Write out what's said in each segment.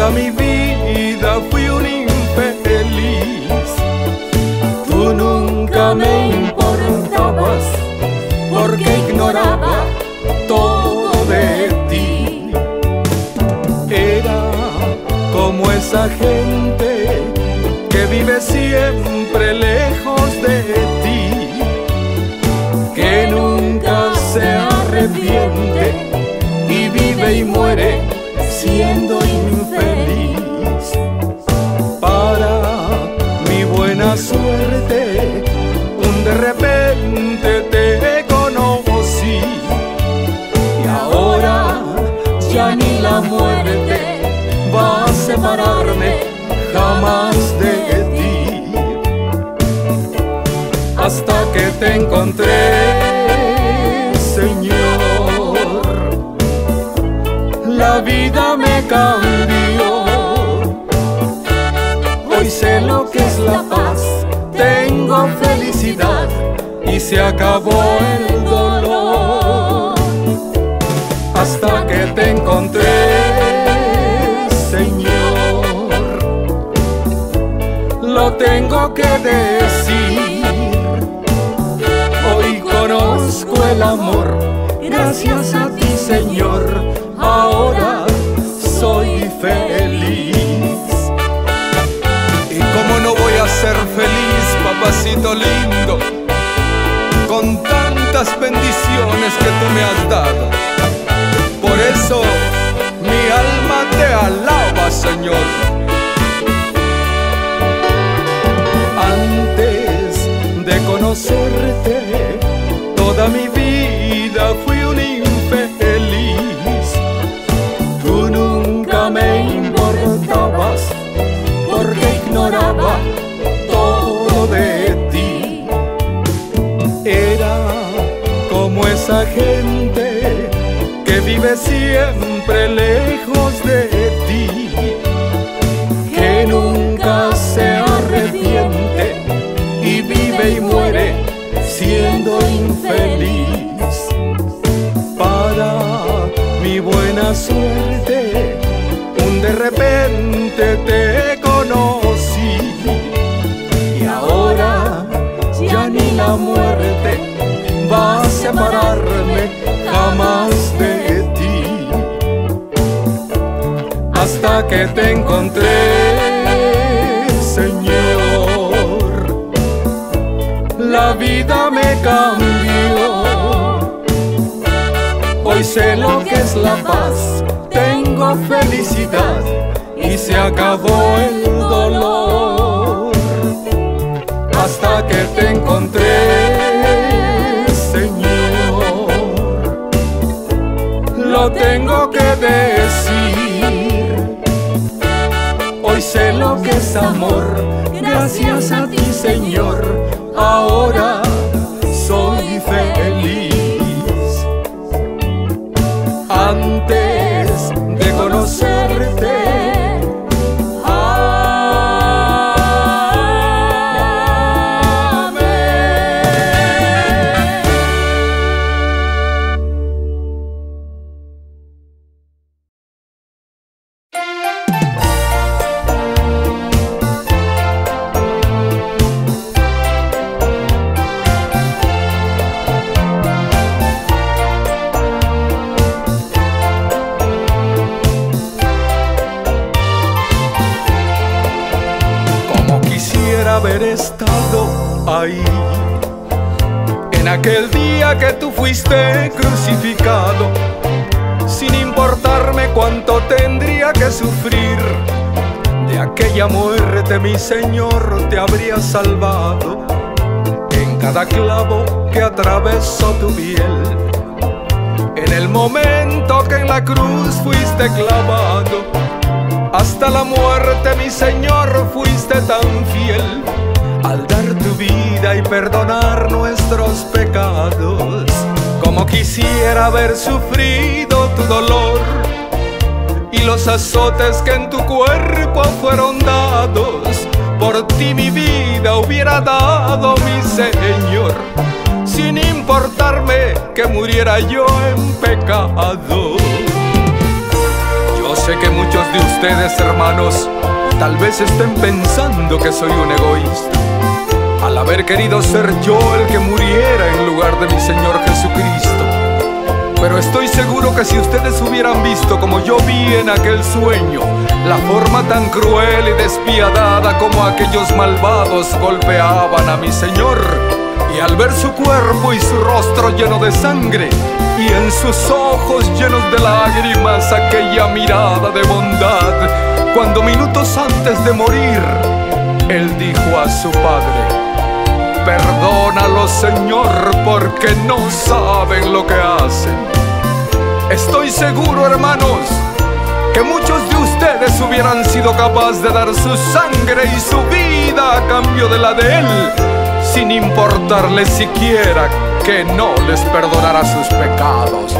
Toda mi vida fui un infeliz. Tú nunca me importabas porque ignoraba todo de ti. Era como esa gente que vive siempre lejos de ti, que nunca se arrepiente y vive y muere siendo infeliz. Para mi buena suerte, un de repente te conocí, y ahora ya ni la muerte va a separarme jamás de ti. Hasta que te encontré, Señor, la vida me cambió. Hoy sé lo que es la paz, tengo felicidad y se acabó el dolor. Hasta que te encontré, Señor, lo tengo que decir. Hoy conozco el amor, gracias a ti, Señor, ahora soy feliz. ¿Y cómo no voy a ser feliz, papacito lindo, con tantas bendiciones que tú me has dado? Por eso mi alma te alaba, Señor. Antes de conocerte, toda mi vida fui un infeliz. Tú nunca me importabas porque ignoraba todo de ti. Era como esa gente que vive siempre lejos de ti, que nunca se arrepiente y vive y muere siendo infeliz. Para mi buena suerte, un de repente te conocí, y ahora ya ni la muerte va a separarme jamás de ti. Hasta que te encontré, Señor, la vida me cambió. Hoy sé lo que es la paz, tengo felicidad y se acabó el dolor. Hasta que te encontré, Señor, lo tengo que decir. Hoy sé lo que es amor, gracias a ti, Señor, ahora soy feliz. Antes de conocerte, haber estado ahí en aquel día que tú fuiste crucificado, sin importarme cuánto tendría que sufrir. De aquella muerte mi Señor te habría salvado, en cada clavo que atravesó tu piel, en el momento que en la cruz fuiste clavado. Hasta la muerte, mi Señor, fuiste tan fiel al dar tu vida y perdonar nuestros pecados. Como quisiera haber sufrido tu dolor y los azotes que en tu cuerpo fueron dados. Por ti mi vida hubiera dado, mi Señor, sin importarme que muriera yo en pecado. Yo sé que muchos de ustedes, hermanos, tal vez estén pensando que soy un egoísta al haber querido ser yo el que muriera en lugar de mi Señor Jesucristo. Pero estoy seguro que si ustedes hubieran visto como yo vi en aquel sueño, la forma tan cruel y despiadada como aquellos malvados golpeaban a mi Señor, y al ver su cuerpo y su rostro lleno de sangre, y en sus ojos llenos de lágrimas aquella mirada de bondad, cuando minutos antes de morir, Él dijo a su Padre: perdónalos, Señor, porque no saben lo que hacen. Estoy seguro, hermanos, que muchos de ustedes hubieran sido capaces de dar su sangre y su vida a cambio de la de Él, sin importarles siquiera que no les perdonara sus pecados.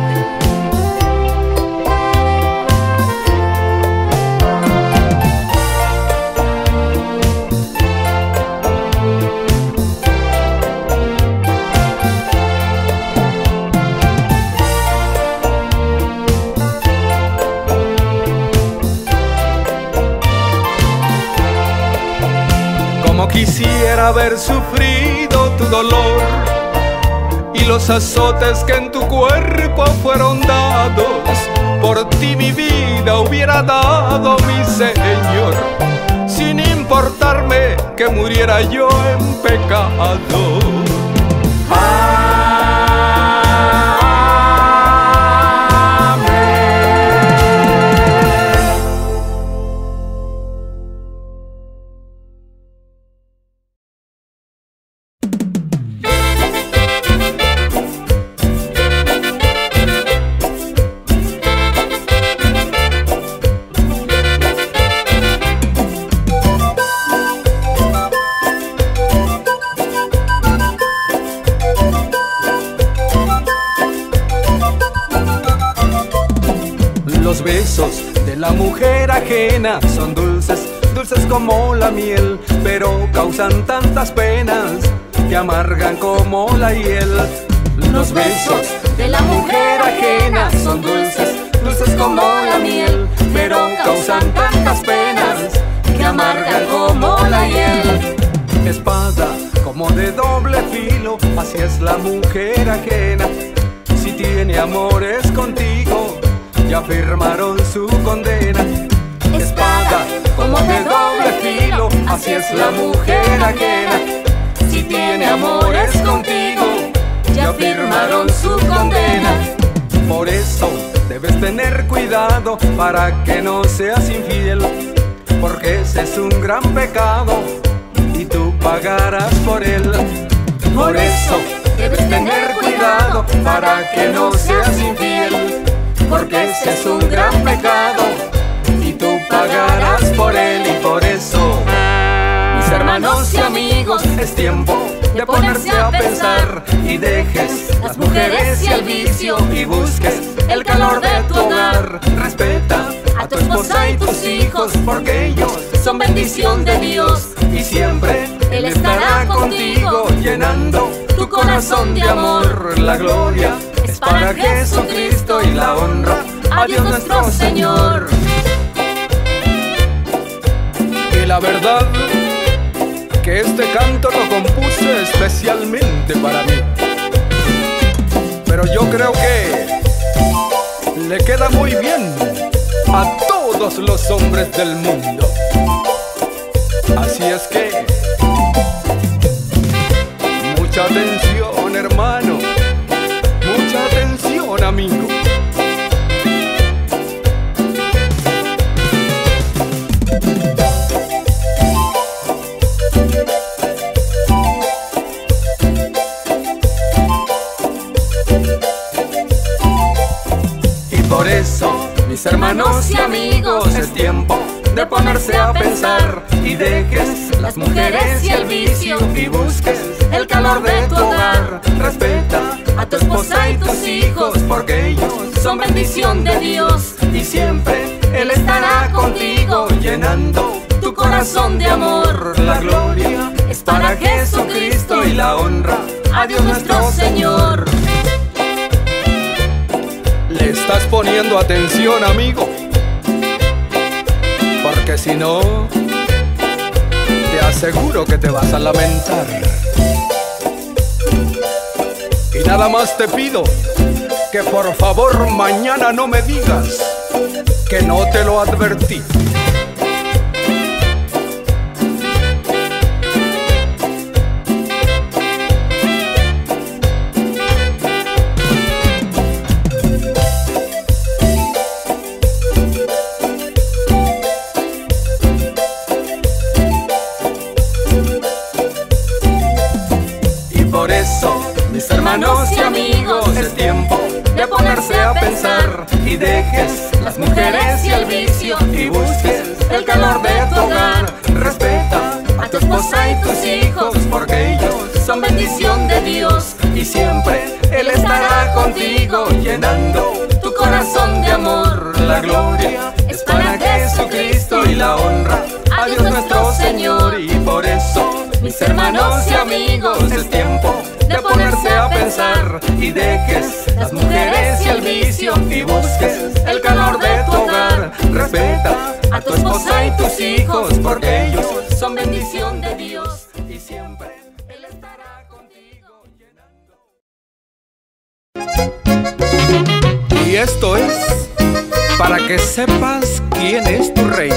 Como quisiera haber sufrido tu dolor y los azotes que en tu cuerpo fueron dados. Por ti mi vida hubiera dado, mi Señor, sin importarme que muriera yo en pecado. Los besos de la mujer ajena son dulces, dulces como la miel, pero causan tantas penas que amargan como la hiel. Los besos de la mujer ajena son dulces, dulces como la miel, pero causan tantas penas que amargan como la hiel. Espada como de doble filo, así es la mujer ajena. Si tiene amores contigo, ya firmaron su condena. Espada como de doble filo, así es la mujer ajena. Si tiene amores contigo, ya firmaron su condena. Por eso debes tener cuidado para que no seas infiel, porque ese es un gran pecado y tú pagarás por él. Por eso debes tener cuidado para que no seas infiel, porque ese es un gran pecado y tú pagarás por él. Y por eso, mis hermanos y amigos, es tiempo de ponerse a pensar y dejes las mujeres y el vicio y busques el calor de tu hogar. Respeta a tu esposa y tus hijos, porque ellos son bendición de Dios, y siempre Él estará contigo llenando tu corazón de amor. La gloria es para Jesucristo y la honra a Dios nuestro Señor. Y la verdad que este canto lo compuse especialmente para mí, pero yo creo que le queda muy bien a todos los hombres del mundo. Así es que mucha atención, hermano, mucha atención, amigo. Y por eso, mis hermanos y amigos, es tiempo de ponerse a pensar y dejes las mujeres y el vicio y busques el calor de tu hogar. Respeta a tu esposa y tus hijos, porque ellos son bendición de Dios, y siempre Él estará contigo llenando tu corazón de amor. La gloria es para Jesucristo y la honra a Dios nuestro Señor. ¿Le estás poniendo atención, amigo? porque si no, te aseguro que te vas a lamentar. Y nada más te pido que por favor mañana no me digas que no te lo advertí. Por eso, mis hermanos y amigos, es tiempo de ponerse a pensar y dejes las mujeres y el vicio y busques el calor de tu hogar. Respeta a tu esposa y tus hijos, porque ellos son bendición de Dios y siempre Él estará contigo, llenando tu corazón de amor. La gloria es para Jesucristo y la honra a Dios nuestro Señor. Y por eso, mis hermanos y amigos, es tiempo de ponerse a pensar y dejes las mujeres y el vicio y busques el calor de tu hogar. Respeta a tu esposa y tus hijos, porque ellos son bendición de Dios y siempre Él estará contigo llenando. Y esto es para que sepas quién es tu rey.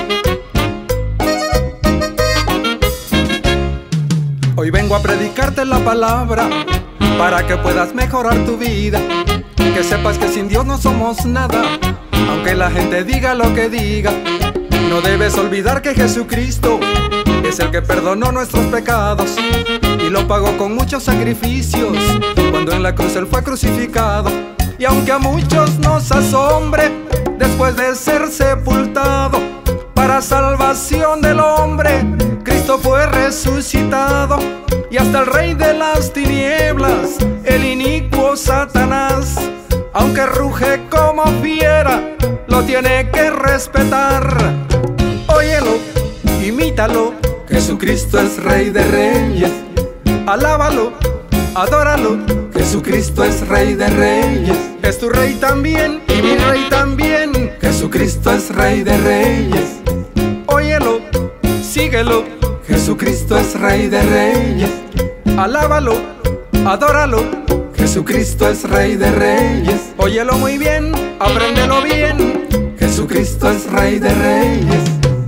Hoy vengo a predicarte la palabra para que puedas mejorar tu vida. Que sepas que sin Dios no somos nada, aunque la gente diga lo que diga. No debes olvidar que Jesucristo es el que perdonó nuestros pecados y lo pagó con muchos sacrificios cuando en la cruz Él fue crucificado. Y aunque a muchos nos asombre, después de ser sepultado, para salvación del hombre, Cristo fue resucitado. Y hasta el rey de las tinieblas, el inicuo Satanás, aunque ruge como fiera, lo tiene que respetar. Óyelo, imítalo, Jesucristo es Rey de Reyes. Alábalo, adóralo, Jesucristo es Rey de Reyes. Es tu Rey también y mi Rey también, Jesucristo es Rey de Reyes. Óyelo, síguelo, Jesucristo es Rey de Reyes. Alábalo, adóralo, Jesucristo es Rey de Reyes. Óyelo muy bien, apréndelo bien, Jesucristo es Rey de Reyes.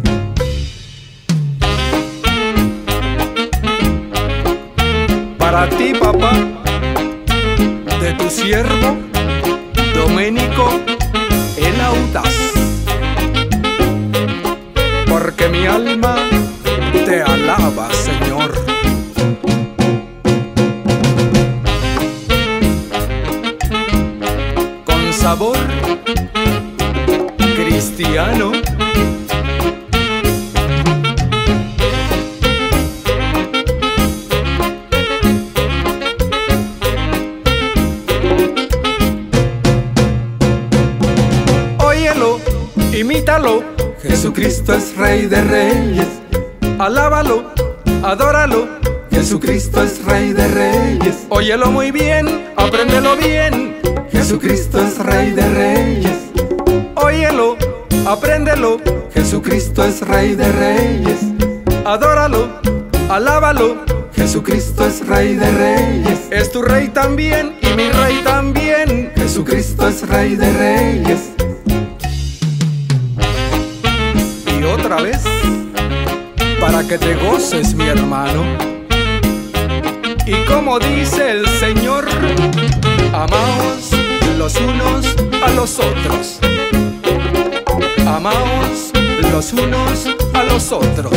Para ti, papá, de tu siervo Doménico el Audaz, porque mi alma te alaba, Señor. Con sabor cristiano, óyelo, imítalo, Jesucristo es Rey de Reyes. Alábalo, adóralo, Jesucristo es Rey de Reyes. Óyelo muy bien, apréndelo bien, Jesucristo es Rey de Reyes. Óyelo, apréndelo, Jesucristo es Rey de Reyes. Adóralo, alábalo, Jesucristo es Rey de Reyes. Es tu Rey también y mi Rey también, Jesucristo es Rey de Reyes. Y otra vez, para que te goces, mi hermano. Y como dice el Señor, amaos los unos a los otros. Amaos los unos a los otros.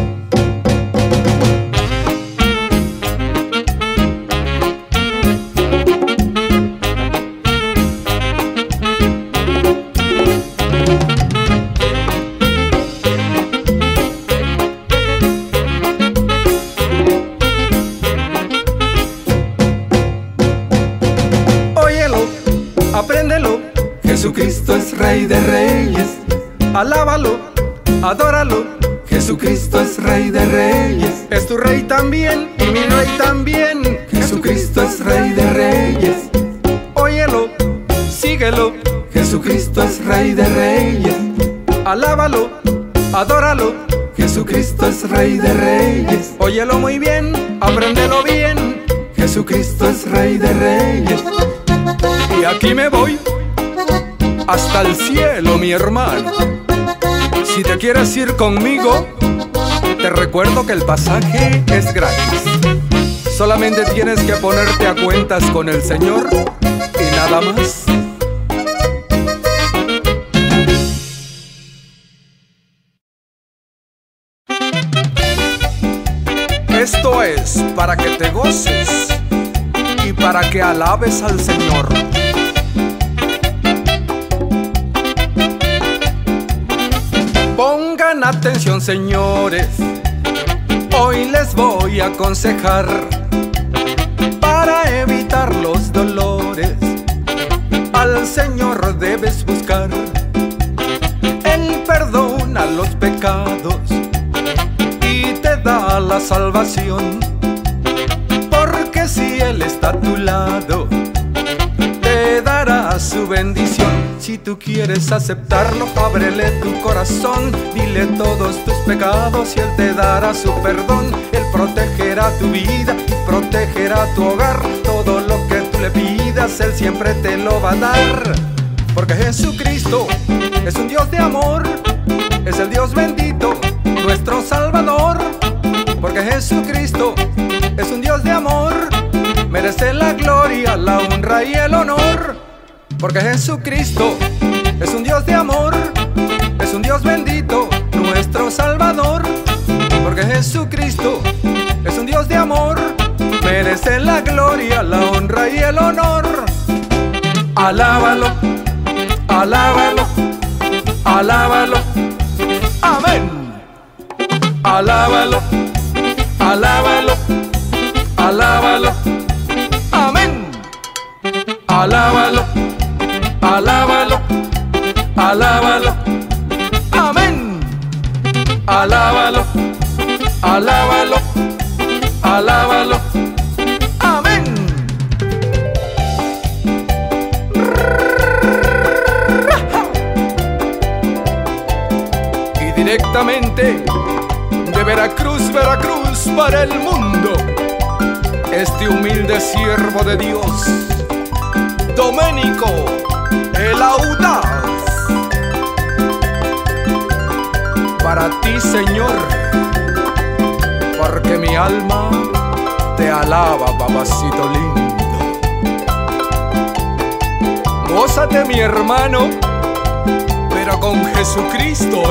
Apréndelo, Jesucristo es Rey de Reyes. Alábalo, adóralo, Jesucristo es Rey de Reyes. Es tu Rey también y mi Rey también, Jesucristo es Rey de Reyes. Óyelo, síguelo, Jesucristo es Rey de Reyes. Alábalo, adóralo. Jesucristo es Rey de Reyes. Óyelo muy bien, apréndelo bien. Jesucristo es Rey de Reyes. Y aquí me voy hasta el cielo, mi hermano. Si te quieres ir conmigo, te recuerdo que el pasaje es gratis. Solamente tienes que ponerte a cuentas con el Señor y nada más. Esto es para que te goces y para que alabes al Señor. Pongan atención, señores, hoy les voy a aconsejar. Para evitar los dolores, al Señor debes buscar. Él perdona los pecados y te da la salvación. Porque si Él está a tu lado, te dará su bendición. Si tú quieres aceptarlo, ábrele tu corazón, dile todos tus pecados y Él te dará su perdón. Él protegerá tu vida, protegerá tu hogar. Todo lo que tú le pidas, Él siempre te lo va a dar. Porque Jesucristo es un Dios de amor, es el Dios bendito, nuestro Salvador. Porque Jesucristo es un Dios de amor, merece la gloria, la honra y el honor. Porque Jesucristo es un Dios de amor, es un Dios bendito, nuestro Salvador. Porque Jesucristo es un Dios de amor, merece la gloria, la honra y el honor. Alábalo, alábalo, alábalo, amén. Alábalo, alábalo, alábalo, amén. Alábalo, alábalo, alábalo, amén. Alábalo, alábalo, alábalo, amén. Y directamente de Veracruz, Veracruz para el mundo, este humilde siervo de Dios, Doménico el Audaz. Para ti, Señor, porque mi alma te alaba, papacito lindo. Gózate, mi hermano, pero con Jesucristo,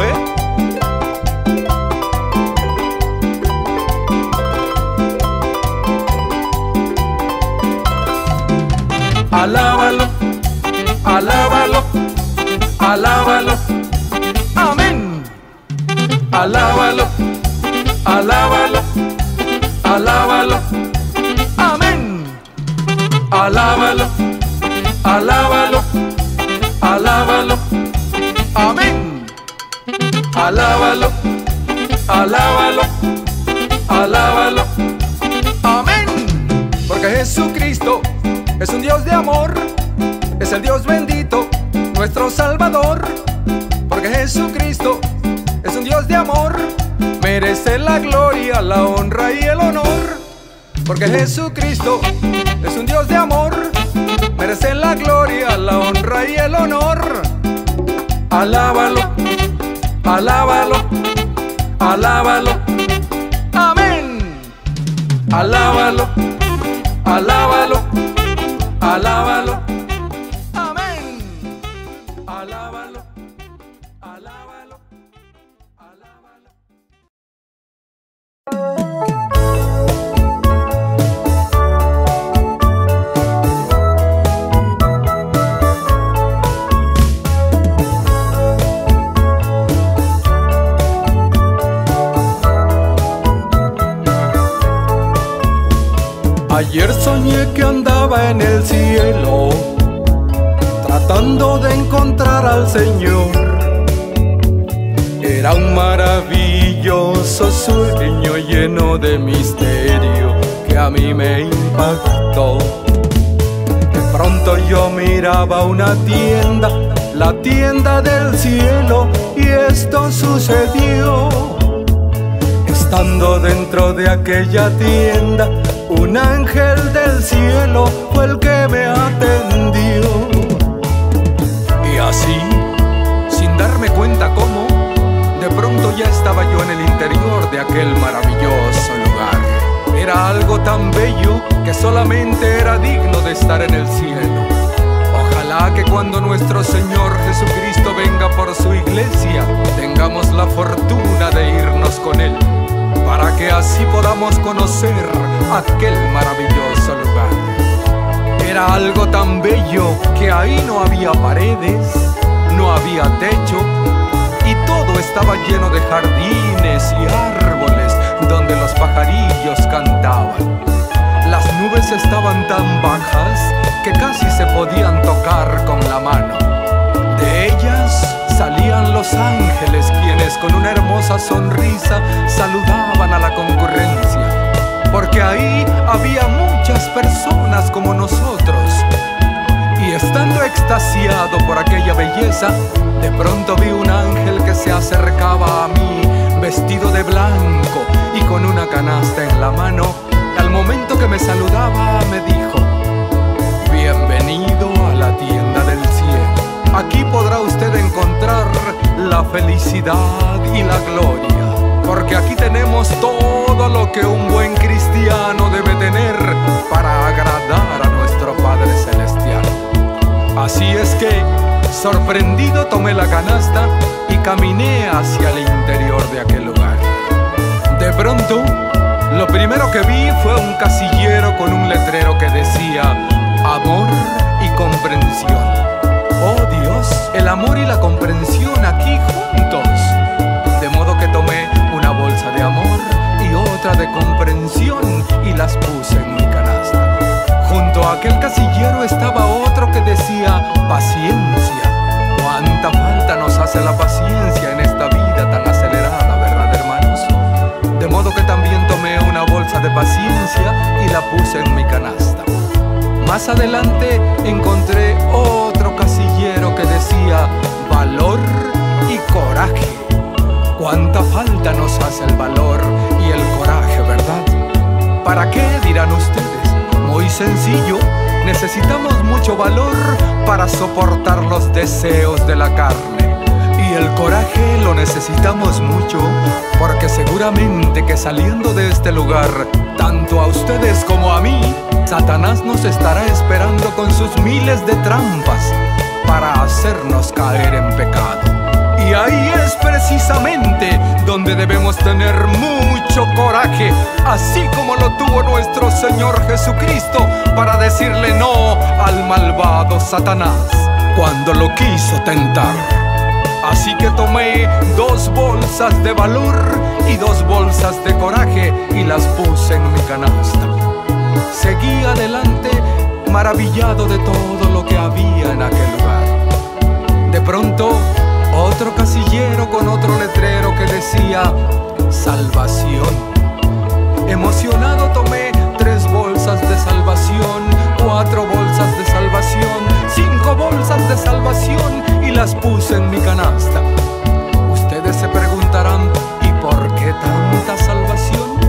Alábalo, alábalo, alábalo, amén. Alábalo, alábalo, alábalo, amén. Alábalo, alábalo, alábalo, amén. Alábalo, alábalo, alábalo, amén. Porque Jesucristo es un Dios de amor, es el Dios bendito, nuestro Salvador. Porque Jesucristo es un Dios de amor, merece la gloria, la honra y el honor. Porque Jesucristo es un Dios de amor, merece la gloria, la honra y el honor. Alábalo, alábalo, alábalo, amén. Alábalo, alábalo, alábalo, amén. Alábalo, alábalo, alábalo. Ayer soñé que andaba en el cielo, tratando de encontrar al Señor. Era un maravilloso sueño lleno de misterio que a mí me impactó. De pronto yo miraba una tienda, la tienda del cielo, y esto sucedió. Estando dentro de aquella tienda, un ángel del cielo fue el que me atendió. Y así, sin darme cuenta cómo, de pronto ya estaba yo en el interior de aquel maravilloso lugar. Era algo tan bello que solamente era digno de estar en el cielo. Ojalá que cuando nuestro Señor Jesucristo venga por su iglesia, tengamos la fortuna de irnos con Él, para que así podamos conocer aquel maravilloso lugar. Era algo tan bello que ahí no había paredes, no había techo, y todo estaba lleno de jardines y árboles donde los pajarillos cantaban. Las nubes estaban tan bajas que casi se podían tocar con la mano. De ellas salían los ángeles, quienes con una hermosa sonrisa saludaban a la concurrencia, porque ahí había muchas personas como nosotros. Y estando extasiado por aquella belleza, de pronto vi un ángel que se acercaba a mí, vestido de blanco y con una canasta en la mano. Al momento que me saludaba, me dijo: bienvenido a la tienda del cielo. Aquí podrá usted encontrar la felicidad y la gloria, porque aquí tenemos todo lo que un buen cristiano debe tener para agradar a nuestro Padre Celestial. Así es que, sorprendido, tomé la canasta y caminé hacia el interior de aquel lugar. De pronto, lo primero que vi fue un casillero con un letrero que decía: amor y comprensión. ¡Oh Dios! El amor y la comprensión aquí juntos. De modo que tomé una bolsa de amor y otra de comprensión y las puse en mi canasta. Junto a aquel casillero estaba otro que decía: paciencia. ¿Cuánta falta nos hace la paciencia en esta vida tan acelerada, verdad, hermanos? De modo que también tomé una bolsa de paciencia y la puse en mi canasta. Más adelante encontré otro casillero que decía: valor y coraje. ¿Cuánta falta nos hace el valor y el coraje, verdad? ¿Para qué, dirán ustedes? Muy sencillo, necesitamos mucho valor para soportar los deseos de la carne. Y el coraje lo necesitamos mucho, porque seguramente que saliendo de este lugar, tanto a ustedes como a mí, Satanás nos estará esperando con sus miles de trampas para hacernos caer en pecado. Y ahí es precisamente donde debemos tener mucho coraje, así como lo tuvo nuestro Señor Jesucristo para decirle no al malvado Satanás cuando lo quiso tentar. Así que tomé 2 bolsas de valor y 2 bolsas de coraje y las puse en mi canasta. Seguí adelante, maravillado de todo lo que había en aquel lugar. De pronto, otro casillero con otro letrero que decía: salvación. Emocionado tomé 3 bolsas de salvación, 4 bolsas de salvación, 5 bolsas de salvación y las puse en mi canasta. Ustedes se preguntarán: ¿y por qué tanta salvación?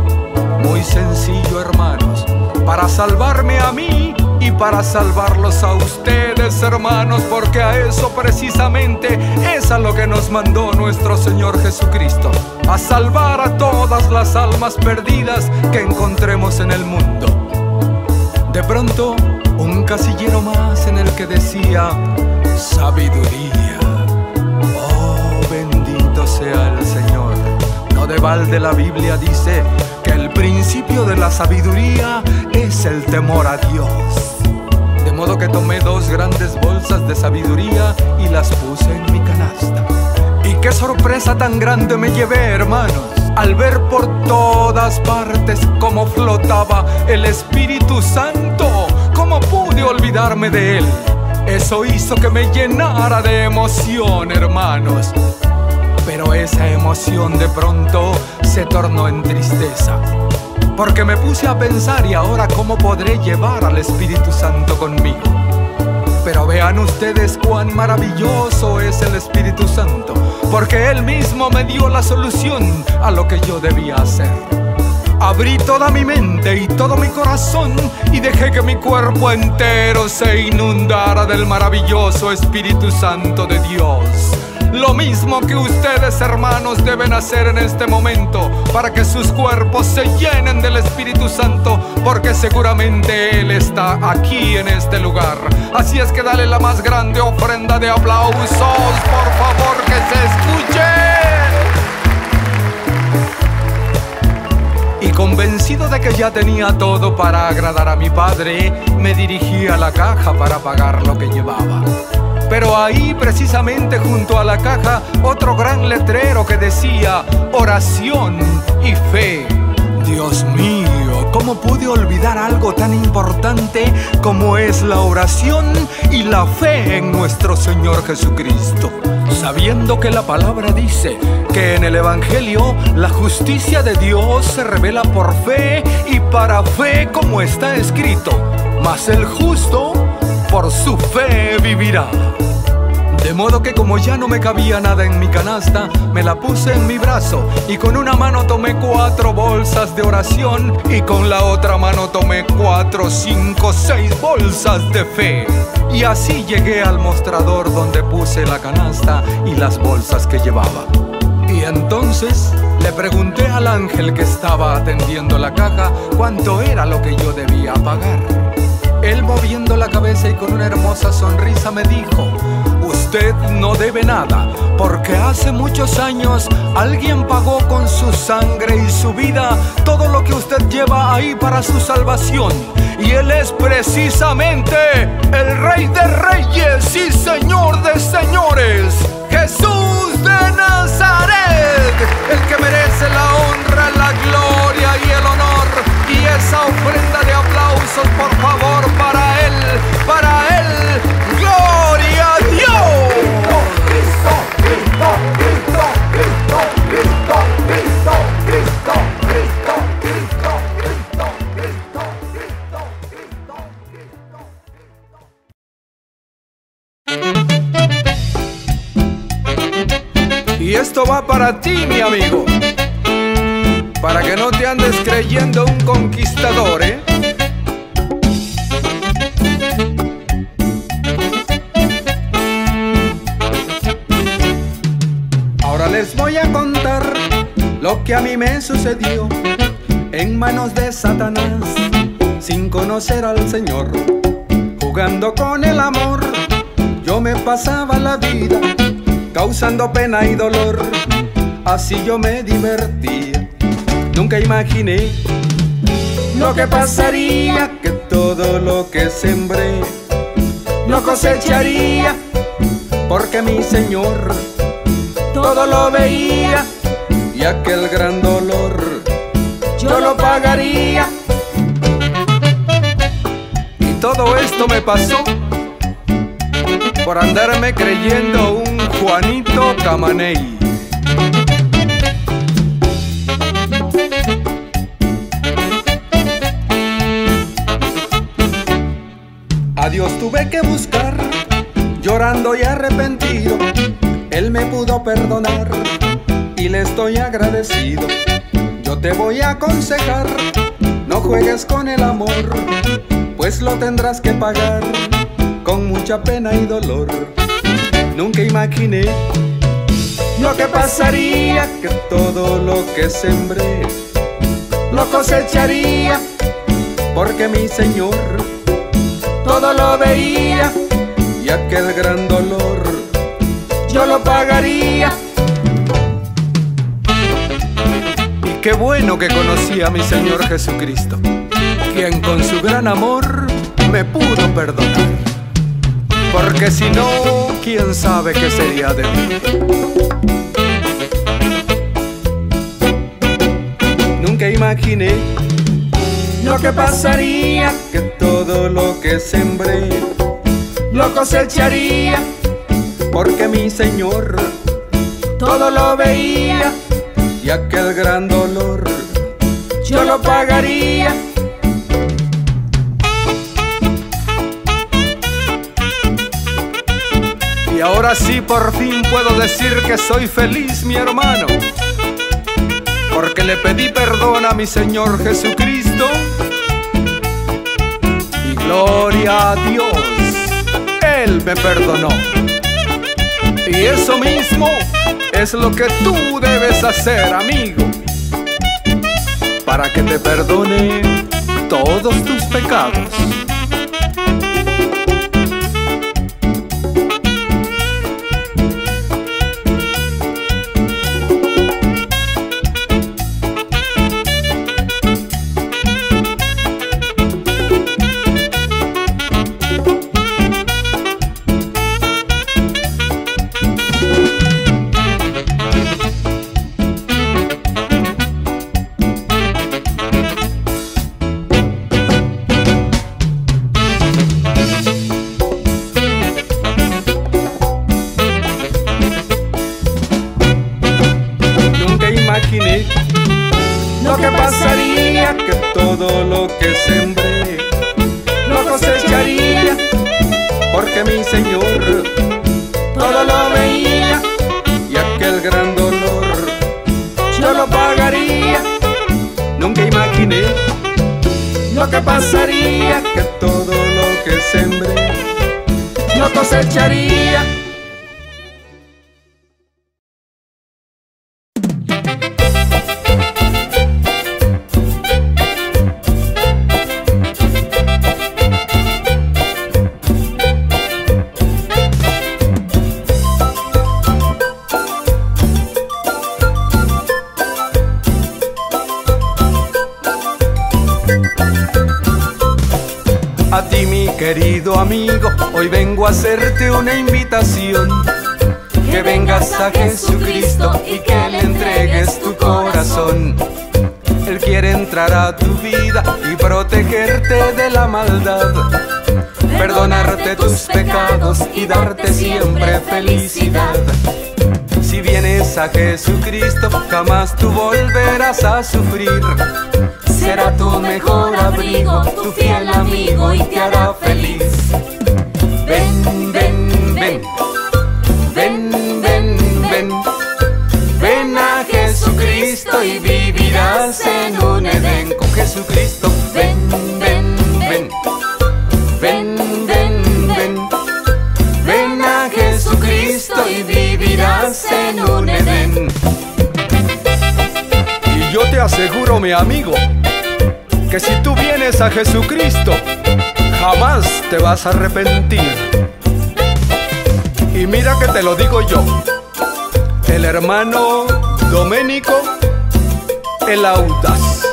Muy sencillo, hermanos, para salvarme a mí y para salvarlos a ustedes, hermanos, porque a eso precisamente es a lo que nos mandó nuestro Señor Jesucristo, a salvar a todas las almas perdidas que encontremos en el mundo. De pronto, un casillero más en el que decía: sabiduría. Oh, bendito sea el Señor. No de balde la Biblia dice que el principio de la sabiduría es el temor a Dios. De modo que tomé 2 grandes bolsas de sabiduría y las puse en mi canasta. Y qué sorpresa tan grande me llevé, hermanos, al ver por todas partes cómo flotaba el Espíritu Santo. ¿Cómo pude olvidarme de Él? Eso hizo que me llenara de emoción, hermanos. Pero esa emoción de pronto se tornó en tristeza, porque me puse a pensar: ¿y ahora cómo podré llevar al Espíritu Santo conmigo? Pero vean ustedes cuán maravilloso es el Espíritu Santo, porque Él mismo me dio la solución a lo que yo debía hacer. Abrí toda mi mente y todo mi corazón y dejé que mi cuerpo entero se inundara del maravilloso Espíritu Santo de Dios. Lo mismo que ustedes, hermanos, deben hacer en este momento para que sus cuerpos se llenen del Espíritu Santo, porque seguramente Él está aquí en este lugar. Así es que dale la más grande ofrenda de aplausos, por favor, que se escuche. Y convencido de que ya tenía todo para agradar a mi padre, me dirigí a la caja para pagar lo que llevaba. Pero ahí, precisamente junto a la caja, otro gran letrero que decía oración y fe. Dios mío, ¿cómo pude olvidar algo tan importante como es la oración y la fe en nuestro Señor Jesucristo? Sabiendo que la palabra dice que en el Evangelio la justicia de Dios se revela por fe y para fe, como está escrito, mas el justo por su fe vivirá. De modo que como ya no me cabía nada en mi canasta, me la puse en mi brazo y con una mano tomé 4 bolsas de oración y con la otra mano tomé 4, 5, 6 bolsas de fe. Y así llegué al mostrador donde puse la canasta y las bolsas que llevaba. Y entonces le pregunté al ángel que estaba atendiendo la caja cuánto era lo que yo debía pagar. Él, moviendo la cabeza y con una hermosa sonrisa, me dijo: usted no debe nada, porque hace muchos años alguien pagó con su sangre y su vida todo lo que usted lleva ahí para su salvación. Y Él es precisamente el Rey de Reyes y Señor de Señores, Jesús de Nazaret, el que merece la honra, la gloria y el honor. Y esa ofrenda de aplausos, por favor, para Él, ¡gloria a Dios! Cristo, Cristo, Cristo, Cristo, Cristo, Cristo, Cristo, Cristo, Cristo, Cristo, Cristo, Cristo, Cristo. Y esto va para ti, mi amigo, para que no te andes creyendo un conquistador, ¿eh? Ahora les voy a contar lo que a mí me sucedió en manos de Satanás, sin conocer al Señor. Jugando con el amor, yo me pasaba la vida causando pena y dolor. Así yo me divertía. Nunca imaginé lo que pasaría, que todo lo que sembré lo cosecharía, porque mi Señor todo lo veía y aquel gran dolor yo lo pagaría. Y todo esto me pasó por andarme creyendo un Juanito Camaney. A Dios tuve que buscar, llorando y arrepentido. Él me pudo perdonar y le estoy agradecido. Yo te voy a aconsejar, no juegues con el amor, pues lo tendrás que pagar con mucha pena y dolor. Nunca imaginé lo que pasaría, que todo lo que sembré lo cosecharía, porque mi Señor todo lo veía y aquel gran dolor yo lo pagaría. Y qué bueno que conocí a mi Señor Jesucristo, quien con su gran amor me pudo perdonar, porque si no, quién sabe qué sería de mí. Nunca imaginé lo que pasaría, que todo lo que sembré lo cosecharía, porque mi Señor todo lo veía y aquel gran dolor yo lo pagaría. Ahora sí por fin puedo decir que soy feliz, mi hermano, porque le pedí perdón a mi Señor Jesucristo. Y gloria a Dios, Él me perdonó. Y eso mismo es lo que tú debes hacer, amigo, para que te perdone todos tus pecados. Lo que pasaría, que todo lo que sembré lo cosecharía, porque mi Señor todo lo veía, y aquel gran dolor yo lo pagaría. Nunca imaginé lo que pasaría, que todo lo que sembré lo cosecharía. A ti, mi querido amigo, hoy vengo a hacerte una invitación. Que vengas a Jesucristo y que le entregues tu corazón. Él quiere entrar a tu vida y protegerte de la maldad, perdonarte tus pecados y darte siempre felicidad. Si vienes a Jesucristo, jamás tú volverás a sufrir. Será tu mejor abrigo, tu fiel amigo, y te hará feliz. Ven, ven, ven, ven, ven, ven. Ven a Jesucristo y vivirás en un Edén con Jesucristo. Ven, ven, ven, ven, ven, ven. Ven a Jesucristo y vivirás en un Edén. Y yo te aseguro, mi amigo, que si tú vienes a Jesucristo, jamás te vas a arrepentir. Y mira que te lo digo yo, el hermano Doménico, el audaz.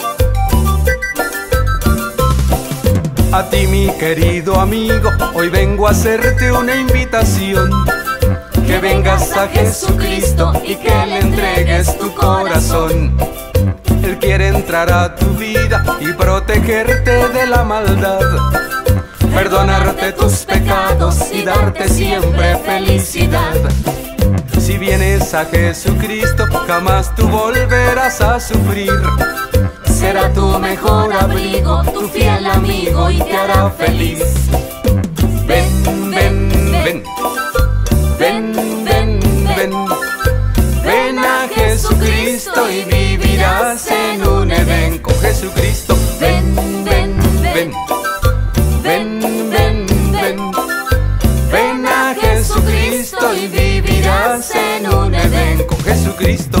A ti, mi querido amigo, hoy vengo a hacerte una invitación. Que vengas a Jesucristo y que le entregues tu corazón. Él quiere entrar a tu vida y protegerte de la maldad, perdonarte tus pecados y darte siempre felicidad. Si vienes a Jesucristo, jamás tú volverás a sufrir. Será tu mejor abrigo, tu fiel amigo, y te hará feliz. Ven, ven, ven, ven, ven, ven. Ven a Jesucristo y vivirás en un Edén con Jesucristo. Ven, ven, ven, ven, ven, ven. Ven a Jesucristo y vivirás en un Edén con Jesucristo.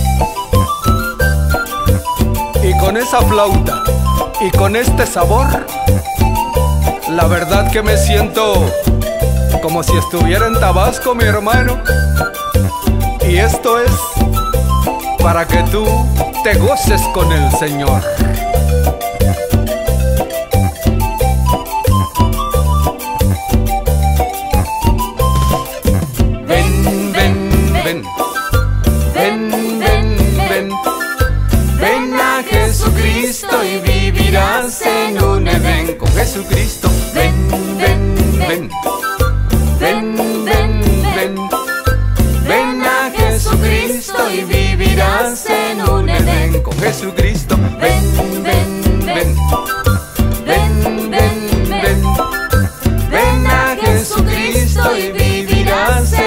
Y con esa flauta y con este sabor, la verdad que me siento como si estuviera en Tabasco, mi hermano. Y esto es para que tú te goces con el Señor. Ven, ven, ven, ven, ven, ven. Ven a Jesucristo y vivirás en un Edén con Jesucristo. Ven, ven, ven, ven, ven, ven. Ven a Jesucristo y vivirás en un Edén con Jesucristo. Ven, ven, ven, ven, ven, ven. Ven a Jesucristo y vivirás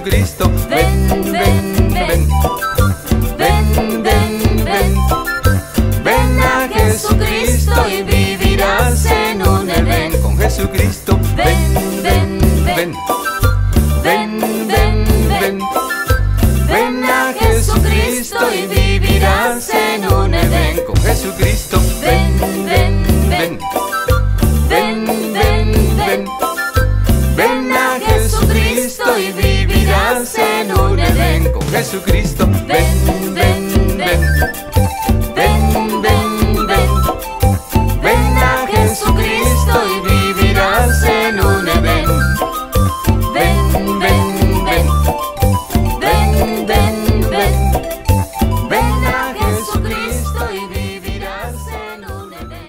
Jesucristo. Ven, ven, ven. Ven, ven, ven. Ven a Jesucristo y vivirás en un Edén. Con Jesucristo. Ven, ven, ven. Ven, ven, ven. Ven a Jesucristo y vivirás en un Edén. Con Jesucristo. Ven, ven, ven. Ven, ven, ven. Ven a Jesucristo y vivirás en un Edén. Con Jesucristo. Ven, ven, ven. Ven, ven, ven. Ven a Jesucristo y vivirás en un Edén. Ven, ven, ven. Ven, ven, ven. Ven a Jesucristo y vivirás en un Edén.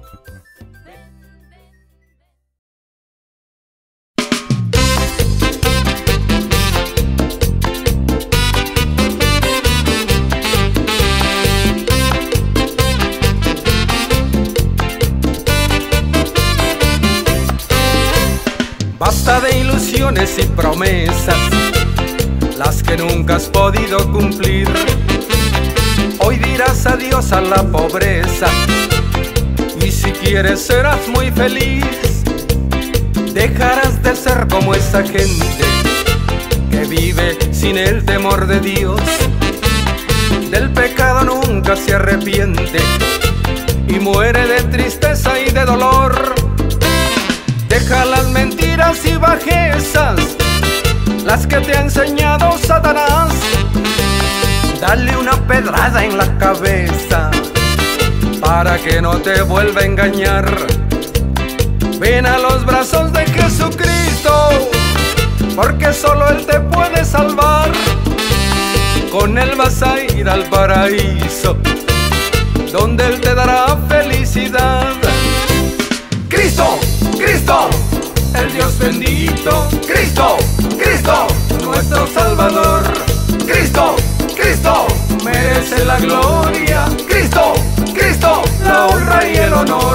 Basta de ilusiones y promesas, las que nunca has podido cumplir. Hoy dirás adiós a la pobreza y si quieres serás muy feliz. Dejarás de ser como esa gente que vive sin el temor de Dios. Del pecado nunca se arrepiente y muere de tristeza y de dolor. Deja las mentiras y bajezas, las que te ha enseñado Satanás. Dale una pedrada en la cabeza para que no te vuelva a engañar. Ven a los brazos de Jesucristo, porque solo Él te puede salvar. Con Él vas a ir al paraíso, donde Él te dará felicidad. Cristo, Cristo, el Dios bendito. Cristo, Cristo, nuestro Salvador. Cristo, Cristo, merece la gloria. Cristo, Cristo, la honra y el honor.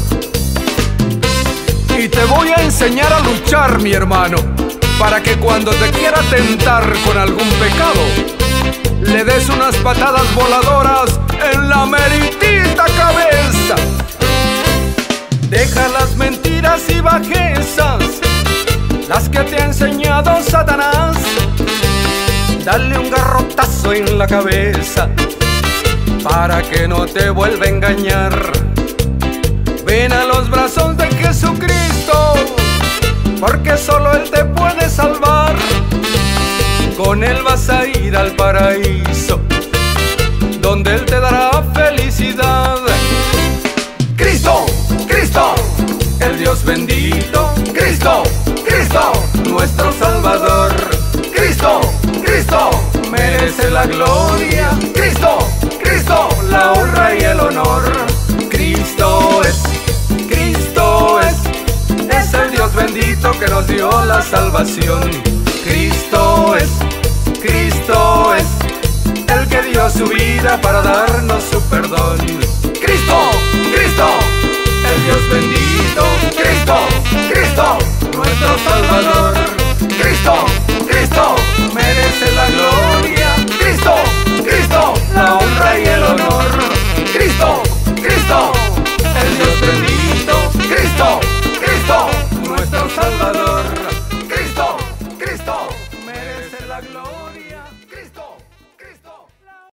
Y te voy a enseñar a luchar, mi hermano, para que cuando te quiera tentar con algún pecado, le des unas patadas voladoras en la meritita cabeza. Deja las mentiras y bajezas, las que te ha enseñado Satanás. Dale un garrotazo en la cabeza para que no te vuelva a engañar. Ven a los brazos de Jesucristo, porque solo Él te puede salvar. Con Él vas a ir al paraíso, donde Él te dará felicidad. Cristo, Cristo, el Dios bendito. Cristo, Cristo, nuestro Salvador. Cristo, Cristo, merece la gloria. Cristo, Cristo, la honra y el honor. Cristo es el Dios bendito que nos dio la salvación. Cristo es el que dio su vida para darnos su perdón. Cristo, Cristo, el Dios bendito. Cristo, Cristo, nuestro Salvador. Cristo, Cristo, merece la gloria. Cristo, Cristo, la honra y el honor. Cristo, Cristo, el Dios bendito. Cristo, Cristo, nuestro Salvador. Cristo, Cristo, merece la gloria. Cristo, Cristo.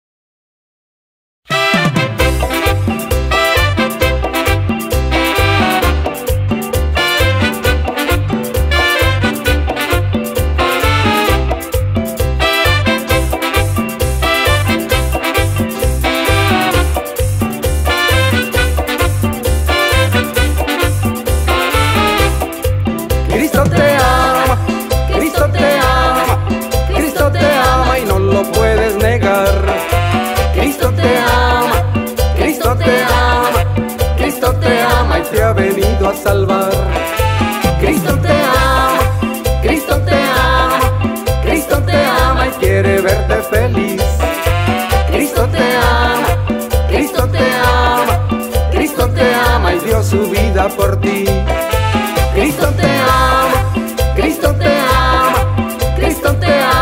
Te ha venido a salvar. Cristo te ama, Cristo te ama, Cristo te ama y quiere verte feliz. Cristo te ama, Cristo te ama, Cristo te ama y dio su vida por ti. Cristo te ama, Cristo te ama, Cristo te ama.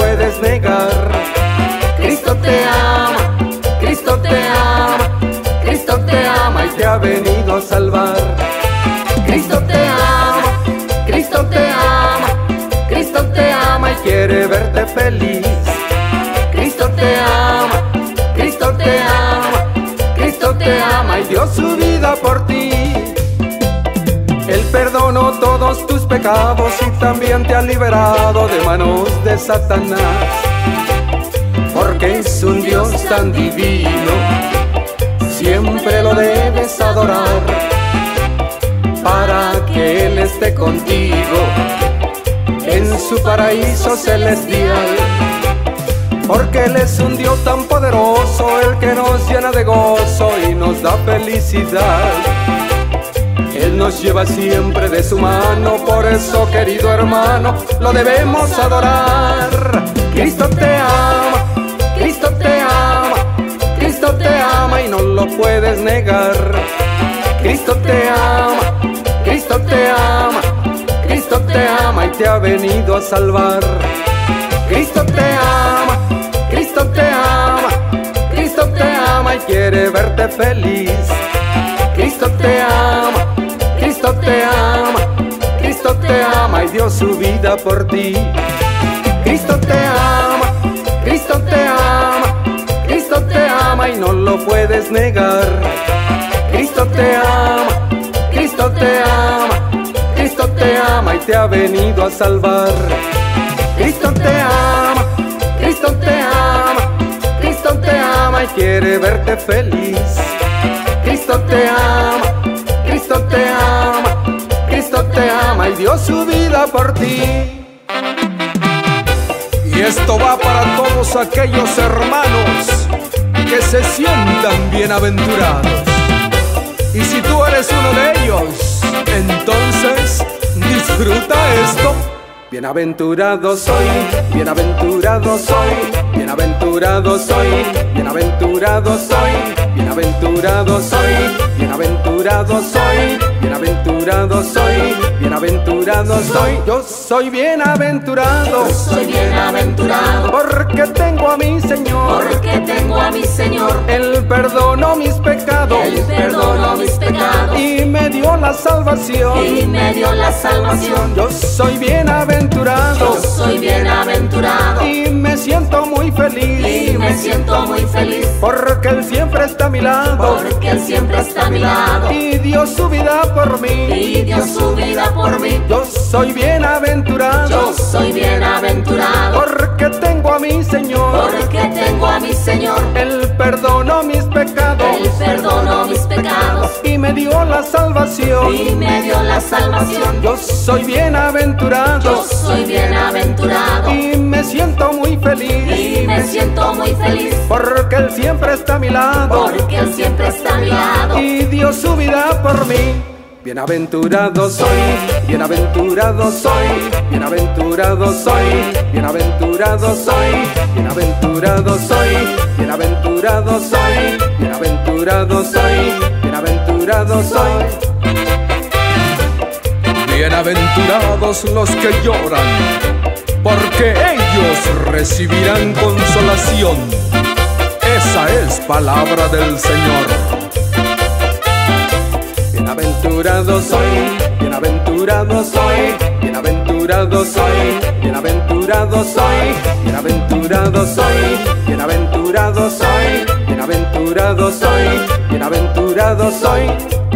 puedes negar. Cristo te ama, Cristo te ama, Cristo te ama y te ha venido a salvar. Cristo te ama, Cristo te ama, Cristo te ama y quiere verte feliz. Cristo te ama, Cristo te ama, Cristo te ama y dio su vida por ti. Él perdonó todos tus pecados y también te ha liberado de manos de Satanás. Porque es un Dios tan divino, siempre lo debes adorar, para que Él esté contigo en su paraíso celestial. Porque Él es un Dios tan poderoso, el que nos llena de gozo y nos da felicidad. Él nos lleva siempre de su mano, por eso, querido hermano, lo debemos adorar. Cristo te ama, Cristo te ama, Cristo te ama y no lo puedes negar. Cristo te ama, Cristo te ama, Cristo te ama y te ha venido a salvar. Cristo te ama, Cristo te ama, Cristo te ama y quiere verte feliz. Cristo te ama, Cristo te ama, Cristo te ama y dio su vida por ti. Cristo te ama, Cristo te ama, Cristo te ama y no lo puedes negar. Cristo te ama, Cristo te ama, Cristo te ama y te ha venido a salvar. Cristo te ama, Cristo te ama, Cristo te ama y quiere verte feliz. Cristo te ama, Cristo te ama, Cristo te ama y dio su vida por ti. Y esto va para todos aquellos hermanos que se sientan bienaventurados. Y si tú eres uno de ellos, entonces disfruta esto. Bienaventurado soy, bienaventurado soy, bienaventurado soy, bienaventurado soy, bienaventurado soy, bienaventurado soy, bienaventurado soy, bienaventurado soy. Yo soy bienaventurado, yo soy bienaventurado, porque tengo a mi Señor, porque tengo a mi Señor. Él perdonó mis pecados, Él perdonó mis pecados y me dio la salvación, y me dio la salvación. Yo soy bienaventurado, yo soy bienaventurado y me siento muy feliz, y me siento muy feliz, porque Él siempre está a mi lado, porque Él siempre está a mi lado y dio su vida por mí, y dio su vida por mí. Yo soy bienaventurado, yo soy bienaventurado, porque tengo a mi Señor, porque tengo a mi Señor. Él perdonó mis pecados, Él perdonó mis pecados y me dio la salvación, y me dio la salvación. Yo soy bienaventurado, yo soy bienaventurado y me siento muy feliz, y me siento muy feliz, porque Él siempre está a mi lado, porque Él siempre está a mi lado y dio su vida por mí. Bienaventurado soy, bienaventurado soy, bienaventurado soy, bienaventurado soy, bienaventurado soy, bienaventurado soy, bienaventurado soy, bienaventurado soy. Bienaventurados los que lloran, porque ellos recibirán consolación. Esa es palabra del Señor. Bienaventurado soy, bienaventurado soy, bienaventurado soy, bienaventurado soy, bienaventurado soy, bienaventurado soy, bienaventurado soy, bienaventurado soy.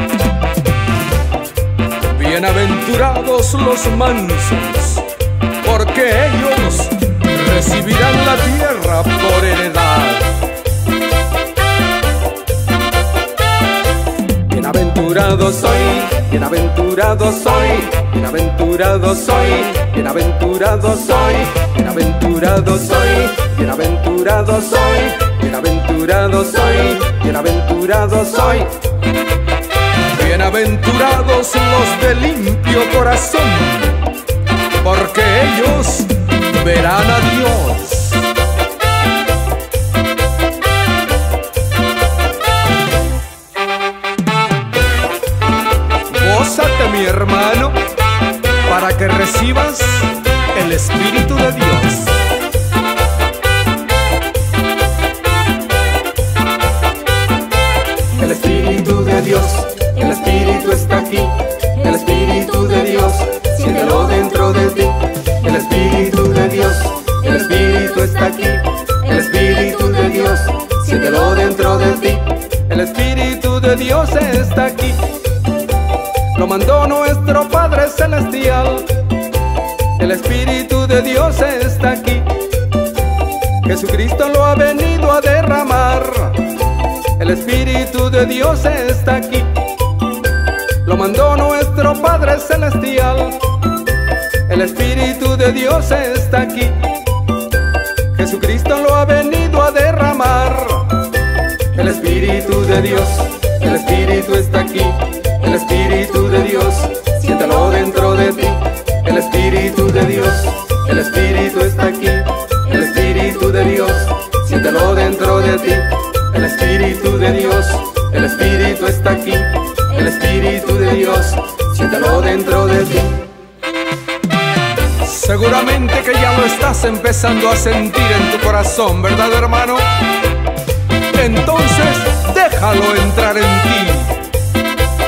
Bienaventurados los mansos, porque ellos recibirán la tierra por heredad. Bienaventurado soy, bienaventurado soy, bienaventurado soy, bienaventurado soy, bienaventurado soy, bienaventurado soy, bienaventurado soy, bienaventurado soy. Bienaventurados los de limpio corazón, porque ellos verán a Dios. Gózate, mi hermano, para que recibas el Espíritu de Dios. Dios, el Espíritu está aquí. El Espíritu de Dios, siéntelo dentro de ti. El Espíritu de Dios, el Espíritu está aquí. El Espíritu de Dios, siéntelo dentro de ti. El Espíritu de Dios está aquí. Lo mandó nuestro Padre Celestial. El Espíritu de Dios está aquí. Jesucristo lo ha venido a derramar. El Espíritu de Dios está aquí. Lo mandó nuestro Padre Celestial. El Espíritu de Dios está aquí. Jesucristo lo ha venido a derramar. El Espíritu de Dios, el Espíritu está aquí. El Espíritu de Dios, siéntalo dentro de ti. El Espíritu de Dios, el Espíritu está aquí. El Espíritu de Dios, siéntalo dentro de ti. El Espíritu de Dios, el Espíritu está aquí. El Espíritu de Dios, siéntalo dentro de ti. Seguramente que ya lo estás empezando a sentir en tu corazón, ¿verdad, hermano? Entonces, déjalo entrar en ti.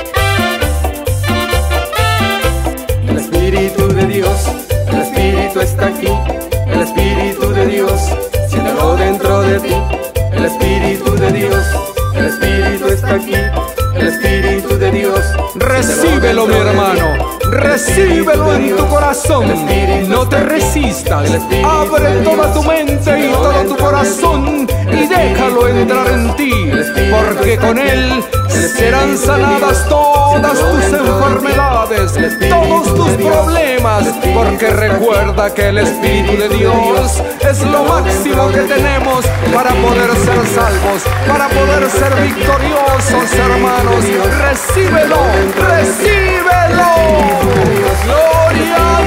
El Espíritu de Dios, el Espíritu está aquí. El Espíritu de Dios, siéntalo dentro de ti. El Espíritu de Dios, el Espíritu está aquí. El Espíritu de Dios, recíbelo, mi hermano. Recíbelo en tu corazón. No te resistas. Abre toda tu mente y todo tu corazón y déjalo entrar en ti, porque con él serán sanadas todas tus enfermedades, todos tus problemas, porque recuerda que el Espíritu de Dios es lo máximo que tenemos para poder ser salvos, para poder ser victoriosos, hermanos. Recíbelo, recíbelo. Gloria a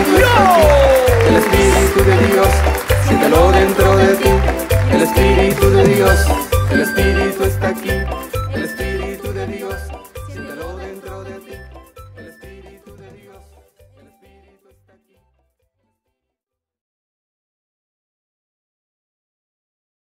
Dios. El Espíritu de Dios, siéntelo dentro de ti. El Espíritu de Dios,